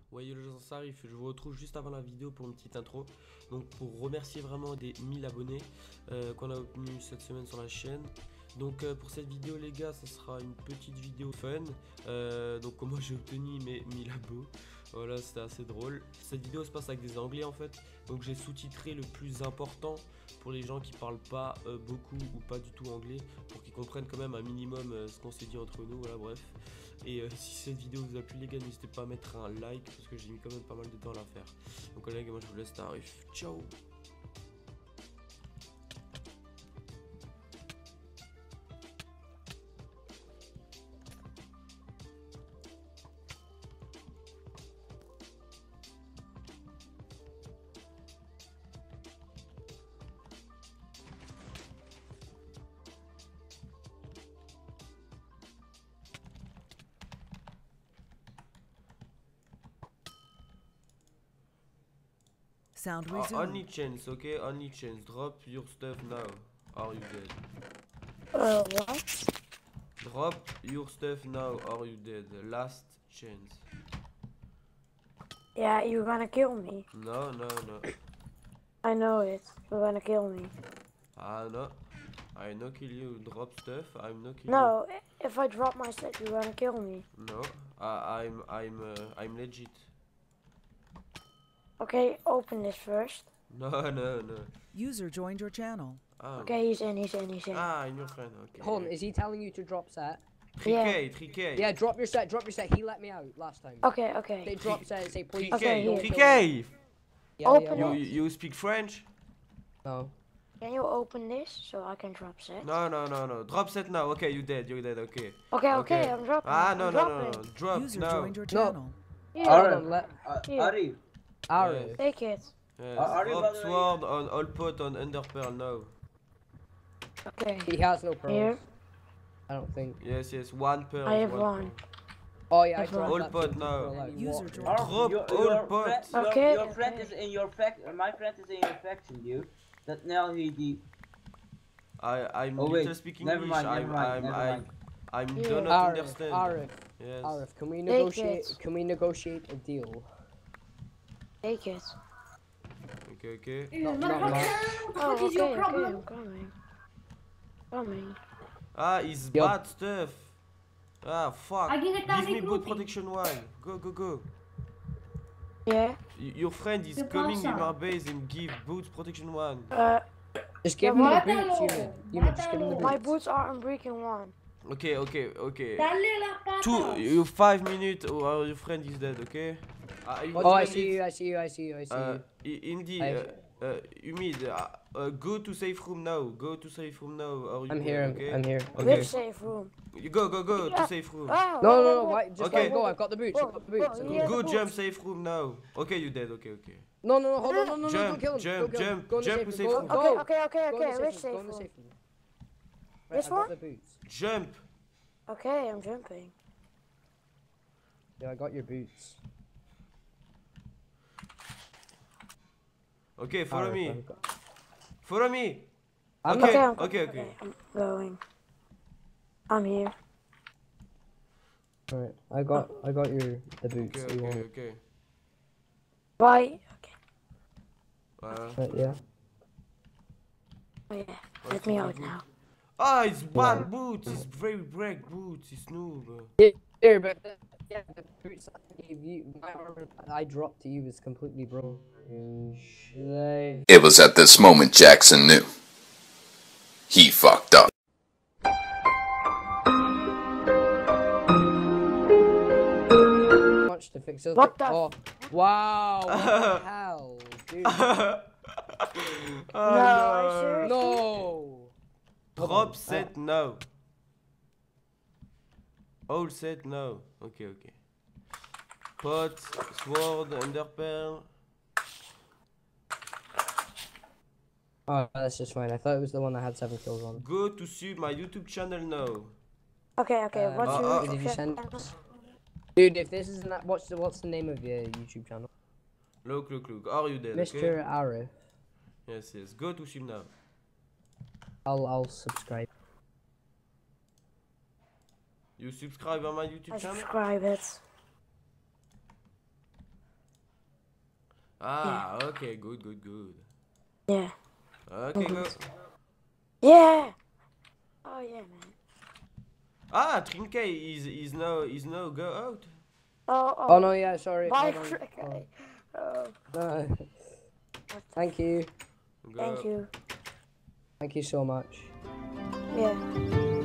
Ouais, yo les gens, ça arrive. Je vous retrouve juste avant la vidéo pour une petite intro. Donc, pour remercier vraiment des 1000 abonnés qu'on a obtenus cette semaine sur la chaîne. Donc, pour cette vidéo, les gars, ça sera une petite vidéo fun. Donc, comment j'ai obtenu mes 1000 abos. Voilà, c'était assez drôle. Cette vidéo se passe avec des anglais en fait. Donc, j'ai sous-titré le plus important pour les gens qui parlent pas beaucoup ou pas du tout anglais. Pour qu'ils comprennent quand même un minimum ce qu'on s'est dit entre nous. Voilà, bref. Et si cette vidéo vous a plu les gars, n'hésitez pas à mettre un like parce que j'ai mis quand même pas mal de temps à la faire. Donc les gars, moi je vous laisse tarif. Ciao. Sound resumed. Only chance, okay? Only chance. Drop your stuff now. Are you dead? What? Drop your stuff now. Are you dead? Last chance. Yeah, you're gonna kill me. No, no, no. I know it. You're gonna kill me. Ah no. I no kill you. Drop stuff. I'm no kill No, if I drop my set, you're gonna kill me. you. No. I'm legit. Okay, open this first. No, no, no. User joined your channel. Ah. Okay, he's in. Ah, I'm your friend. Okay. Hold on, is he telling you to drop set? 3K, 3K. Yeah, drop your set, drop your set. He let me out last time. Okay, Say okay. drop set, say please. 3K, Okay, here. 3K. Yeah, Open yeah, You speak French? no. Can you open this so I can drop set? No, no, no, no. Drop set now. Okay, you dead. You're dead. Okay. Okay, Okay. I'm dropping. Ah, I'm no, no, no, no. dropping. Drop User now. joined your channel. Yeah, Hold on, let Here. Arif, Arif. take it. Yes. Are you Drop by the way- sword on all pot on underpearl now. Okay. He has no pearls. Here. I don't think. Yes, yes. One pearl. I have one. Oh yeah, I That's dropped all that pot too. now. Pearl out. User Water. joined. Arif, Drop all pot. Okay, Your friend okay. is in your my friend is in your faction, dude. That now he I'm Oh, little wait. speaking Never English. mind, never mind. I Yeah. do not Arif, understand. Arif, Yes. Arif, can we Take negotiate? it. Can we negotiate a deal? Take it. Okay, okay. Not much. Oh, okay, okay, I'm coming. Coming. Ah, it's Yup. bad stuff. Ah, fuck. Give me boot protection one. Go, go, go. Yeah. Your friend is coming in my base and give boots protection one. Just give him the boots, Yuma, just give him the boots. My boots are unbreaking one. Okay, okay, okay. You 5 minutes or your friend is dead, okay? Oh, I see you, I see you, I see you, I see you. Indy, I've- Umid, go to safe room now. Go to safe room now. Or you I'm go, here, okay? I'm here. Okay. Which safe room? You go, go, go Yeah. to safe room. Oh, No, whoa, no, whoa, no, whoa. why? Just Okay. let it go. I've got the boots. I've got the boots. Whoa, yeah. Go the jump boots. safe room now. Okay, you dead. Okay, okay. No, no, no, hold on, no, no, no, Jump, don't kill him. jump, Don't kill him. jump, Go in the jump safe to room. safe Go, room. go. Okay, okay, Go in the which safe safe room. Go in the room? safe room. Right, This I got one? the boots. Jump. Okay, I'm jumping. Yeah, I got your boots. Okay, follow Alright, me. I've got- Follow me. I'm Okay, I'm okay, okay. I'm going. I'm here. Alright, I got your the boots. Okay, you okay, want. okay. Bye. Okay. Right, yeah. Oh yeah. Let me out now. Ah, it's bad boots. It's very break boots. It's noob. Here, but yeah, the boots I gave you, my armor I dropped to you is completely broken. It was at this moment Jackson knew. He fucked up. Much to fix it. What the Oh, wow! What the hell, dude? Oh, No, seriously? No! Drop set now. All set now. Okay, okay. Pot, sword, underpearl. Oh, that's just fine. I thought it was the one that had 7 kills on. Go to sub my YouTube channel now. Okay, okay. What's your did you YouTube send- channel? Dude, if this isn't that, what's the name of your YouTube channel? Look, look, look. Are you dead? Mr. Okay? Arif. Yes, yes. Go to sub now. I'll subscribe. You subscribe on my I YouTube channel? subscribe it. Ah, okay, good, good, good. Yeah. Okay, go. Yeah. Oh yeah, man. Ah, Trinke is no go out. Oh no, yeah, sorry. Bye, hold on. Cricket. Oh, No. Thank you. Go. thank you. Thank you so much. Yeah.